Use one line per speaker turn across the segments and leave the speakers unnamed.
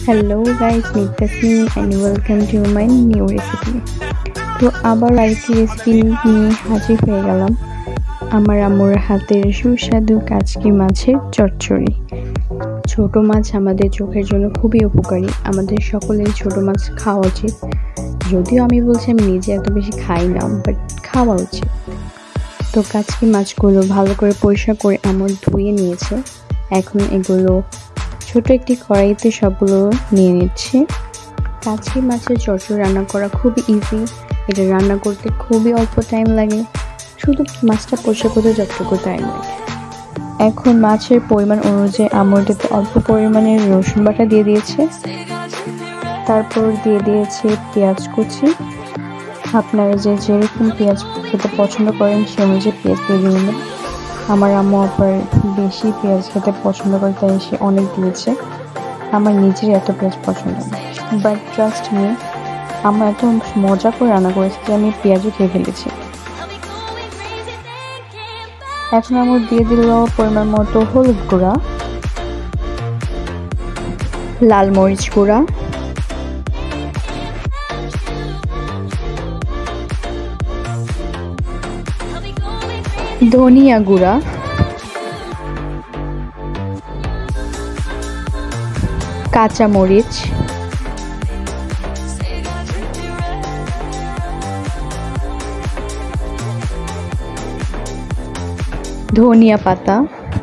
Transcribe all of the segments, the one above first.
Hello guys, Nitasmi and welcome to my new recipe. তো আবার আরেকটি রেসিপি নিয়ে হাজির হয়ে গেলাম। আমার আম্মুর হাতের সুস্বাদু কাচকি মাছের চচ্চড়ি। ছোট মাছ আমাদের চোখের জন্য খুবই উপকারী। আমাদের সকলের ছোট মাছ খাওয়া উচিত। যদিও আমি বলছি আমি নিজে এত বেশি খাই না, বাট খাওয়া উচিত। তো কাচকি মাছগুলো ভালো করে পরিষ্কার করে আম্মু ধুয়ে নিয়েছে। এখন এগুলো ছোট একটি কড়াইতে সবগুলো নিয়ে নিচ্ছি। কাচকি মাছের চচ্চড়ি রান্না করা খুবই ইজি। এটা রান্না করতে খুবই অল্প টাইম লাগে, শুধু মাছটা পরিষ্কার করতে যতটুকু টাইম লাগে। এখন মাছের পরিমাণ অনুযায়ী আমুরটাতে অল্প পরিমাণে রসুন বাটা দিয়ে দিয়েছে, তারপর দিয়ে দিয়েছে পেঁয়াজ কুচি। আপনারা যেরকম পেঁয়াজ খেতে পছন্দ করেন সে অনুযায়ী পেঁয়াজ দিয়ে দিবেন। আমার আম্মু আবার বেশি পেঁয়াজ খেতে পছন্দ করে, তাই সে অনেক দিয়েছে। আমার নিজের এত পেঁয়াজ পছন্দ না, বাট ট্রাস্ট মি, আমার এত মজা করে রান্না করেছে যে আমি পেঁয়াজও খেয়ে ফেলেছি। এখন আমার দিয়ে দিল পরিমাণ মতো হলুদ গুঁড়া, লাল মরিচ গুঁড়া, ধনিয়া গুঁড়া, কাঁচা মরিচ, ধনিয়া পাতা,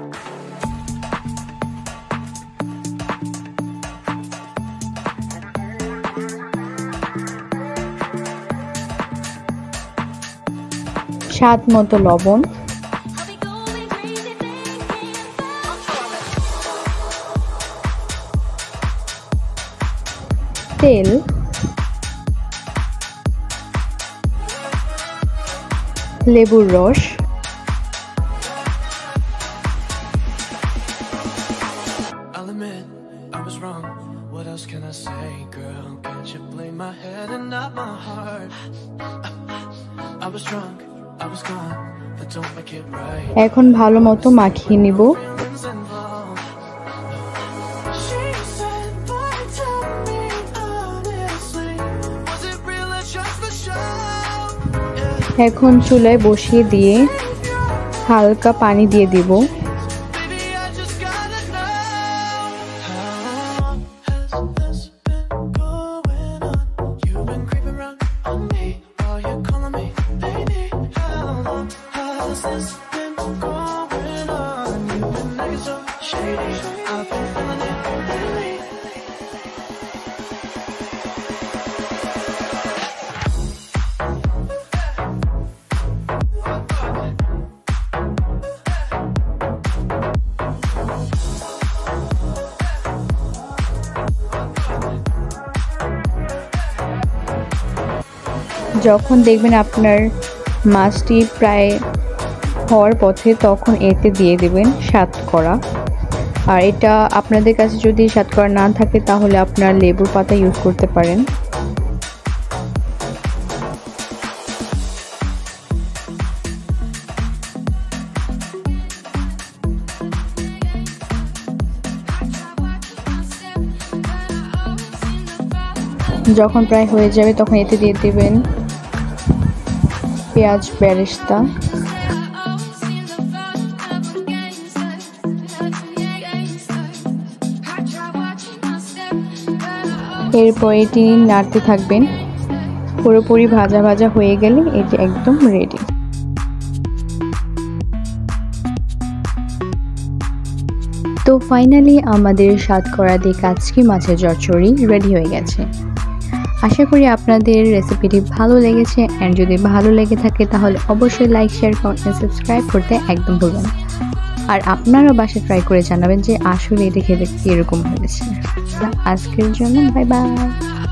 স্বাদ মতো লবণ, তেল, লেবুর রস, এখন ভালো মতো মাখিয়ে নিব। এখন চুলায় বসিয়ে দিয়ে হালকা পানি দিয়ে দিব। যখন দেখবেন আপনার মাছটি প্রায় হওয়ার পথে, তখন এতে দিয়ে দেবেন শতকরা। আর এটা আপনাদের কাছে যদি শতকরা না থাকে তাহলে আপনার লেবুর পাতা ইউজ করতে পারেন। যখন প্রায় হয়ে যাবে তখন এতে দিয়ে দেবেন পেঁয়াজ বেরেস্তা, এরপর এটি নাড়তে থাকবেন। পুরোপুরি ভাজা ভাজা হয়ে গেলে এটি একদম রেডি। তো ফাইনালি আমাদের শতকরা দিয়ে কাচকি মাছের চচ্চড়ি রেডি হয়ে গেছে। আশা করি আপনাদের রেসিপিটি ভালো লেগেছে, অ্যান্ড যদি ভালো লেগে থাকে তাহলে অবশ্যই লাইক, শেয়ার, কমেন্ট, সাবস্ক্রাইব করতে একদম ভুলবেন না। আর আপনারাও বাসায় ট্রাই করে জানাবেন যে আসলে এটা খেতে কীরকম হয়েছে। আজকের জন্য বাই বাই।